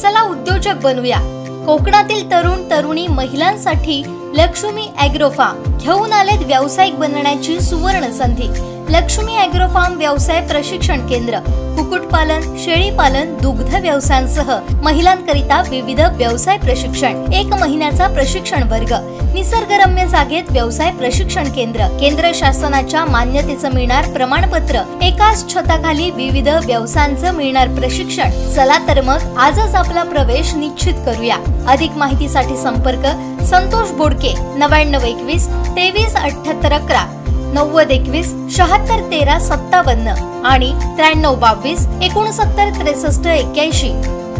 चला उद्योजक बनूया। कोकणातील तरुण तरुणी महिलांसाठी लक्ष्मी ॲग्रो फार्म घेऊन आलेत व्यावसायिक बनण्याची सुवर्ण संधी। लक्ष्मी ॲग्रो फार्म व्यवसाय प्रशिक्षण केंद्र, कुक्कुटपालन, शेळीपालन, दुग्ध व्यवसायांसह महिलांकरिता विविध व्यवसाय प्रशिक्षण, 1 महिन्याचा प्रशिक्षण वर्ग, निसर्गरम्य जागेत व्यवसाय प्रशिक्षण केंद्र, केंद्र शासनाच्या मान्यतेचं मिळणार प्रमाणपत्र, एकाच छताखाली विविध व्यवसायांचं मिळणार प्रशिक्षण। चला तर मग आजच आपला प्रवेश निश्चित करूया। अधिक माहितीसाठी संपर्क संतोष बोडके 9921 237811 9021 7613 57 आणि 9322 69 63 81।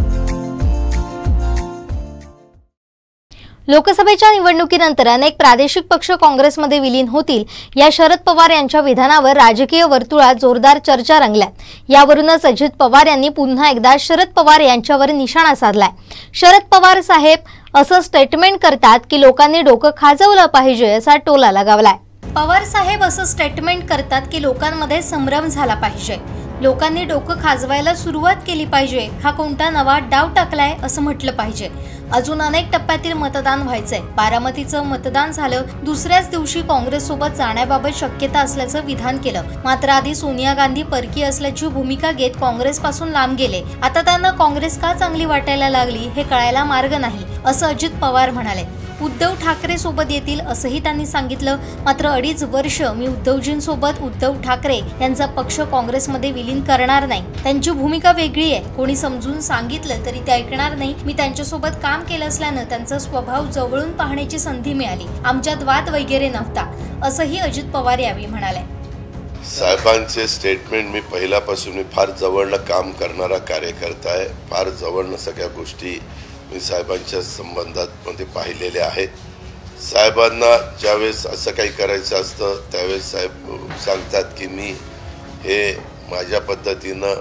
लोकसभेच्या निवडणुकीनंतर अनेक प्रादेशिक पक्ष काँग्रेसमध्ये विलीन होतील या शरद पवार यांच्या विधानावर राजकीय वर्तुळात जोरदार चर्चा रंगल्यात। यावरूनच अजित पवार यांनी पुन्हा एकदा शरद पवार यांच्यावर निशाणा साधलाय। शरद पवार साहेब असं स्टेटमेंट करतात की लोकांनी डोकं खाजवलं पाहिजे असा टोला लगावलाय। पवार साहेब असं स्टेटमेंट करतात की लोकांमध्ये संभ्रम झाला पाहिजे, लोकांनी डोकं खाजवायला सुरुवात केली पाहिजे, हा कोणता नवा डाव टाकलाय असं म्हटलं पाहिजे। अजून अनेक टप्प्यातील मतदान व्हायचंय। बारामतीचं मतदान झालं, दुसऱ्याच दिवशी काँग्रेस सोबत जाण्याबाबत शक्यता असल्याचं विधान केलं। मात्र आधी सोनिया गांधी परकीय असल्याची भूमिका घेत काँग्रेस पासून लांब गेले। आता त्यांना काँग्रेस का चांगली वाटायला लागली हे कळायला मार्ग नाही असं अजित पवार म्हणाले। उद्धव ठाकरे सोबत येतील असंही त्यांनी सांगितलं। मात्र 2.5 वर्ष मी उद्धवजींसोबत उद्धव ठाकरे यांचा पक्ष काँग्रेसमध्ये विलीन करणार नाही, त्यांची भूमिका वेगळी आहे, कोणी समजून सांगितलं तरी ते ऐकणार नाही। मी त्यांच्यासोबत काम केलं असल्यानं त्यांचा स्वभाव जवळून पाहण्याची संधी मिळाली, आमच्यात वाद वगैरे नव्हता असंही अजित पवार यावेळी म्हणाले। साहेबांचे स्टेटमेंट मी पहिल्यापासून फार जवळनं काम करणारा कार्यकर्ता आहे, फार जवळनं सगळ्या गोष्टी मी साहेबांच्या संबंधात मध्ये पाहिलेले आहेत। साहेबांना ज्यावेळेस असं काही करायचं असतं त्यावेळेस साहेब सांगतात की मी हे माझ्या पद्धतीनं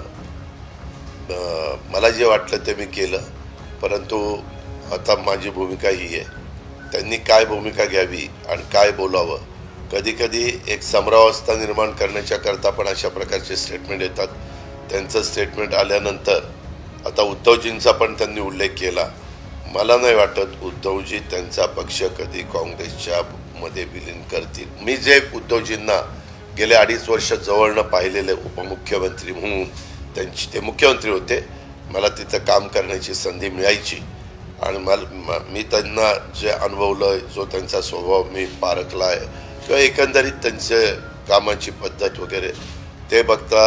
मला जे वाटलं ते मी केलं, परंतु आता माझी भूमिका ही आहे। त्यांनी काय भूमिका घ्यावी आणि काय बोलावं, कधी कधी एक समरावस्था निर्माण करण्याच्या करता पण अशा प्रकारचे स्टेटमेंट येतात। त्यांचं स्टेटमेंट आल्यानंतर आता उद्धवजींचा पण त्यांनी उल्लेख केला। मला नाही वाटत उद्धवजी त्यांचा पक्ष कधी काँग्रेसच्या मध्ये विलीन करतील। मी जे उद्धवजींना गेले 2.5 वर्ष जवळनं पाहिलेले उपमुख्यमंत्री म्हणून, ते मुख्यमंत्री होते, मला तिथं काम करण्याची संधी मिळायची आणि मी त्यांना जे अनुभवलं, जो त्यांचा स्वभाव मी पारखला आहे किंवा एकंदरीत त्यांचे कामाची पद्धत वगैरे ते बघता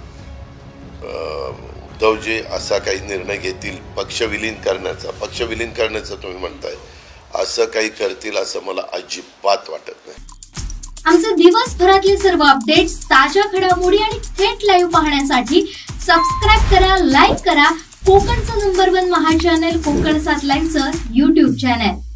उद्धवजी असा काही निर्णय घेतील पक्ष विलीन करण्याचा तुम्ही म्हणताय, असं काही करतील असं मला अजिबात वाटत नाही। आमचे दिवसभरातले सर्व अपडेट्स, ताज्या घडामोडी आणि थेट लाईव्ह पाहण्यासाठी सबस्क्राइब करा, लाईक करा कोकणचं नंबर 1 महा चॅनल कोकण 7 लाईव्हचं YouTube चॅनल।